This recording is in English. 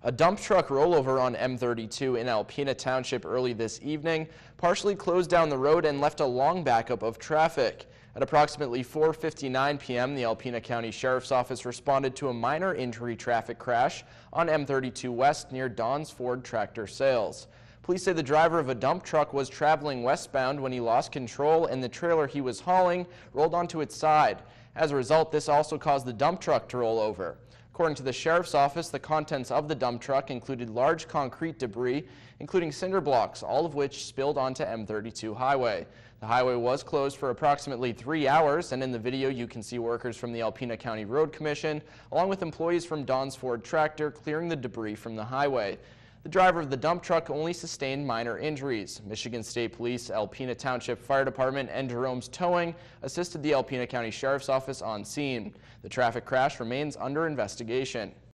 A dump truck rollover on M-32 in Alpena Township early this evening partially closed down the road and left a long backup of traffic. At approximately 4:59 p.m., the Alpena County Sheriff's Office responded to a minor injury traffic crash on M-32 West near Don's Ford Tractor Sales. Police say the driver of a dump truck was traveling westbound when he lost control and the trailer he was hauling rolled onto its side. As a result, this also caused the dump truck to roll over. According to the Sheriff's Office, the contents of the dump truck included large concrete debris, including cinder blocks, all of which spilled onto M-32 highway. The highway was closed for approximately 3 hours, and in the video you can see workers from the Alpena County Road Commission, along with employees from Don's Ford Tractor, clearing the debris from the highway. The driver of the dump truck only sustained minor injuries. Michigan State Police, Alpena Township Fire Department, and Jerome's Towing assisted the Alpena County Sheriff's Office on scene. The traffic crash remains under investigation.